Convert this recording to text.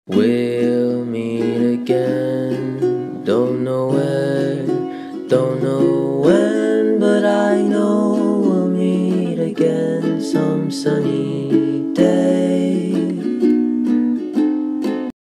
We'll meet again, don't know where, don't know when, but I know we'll meet again some sunny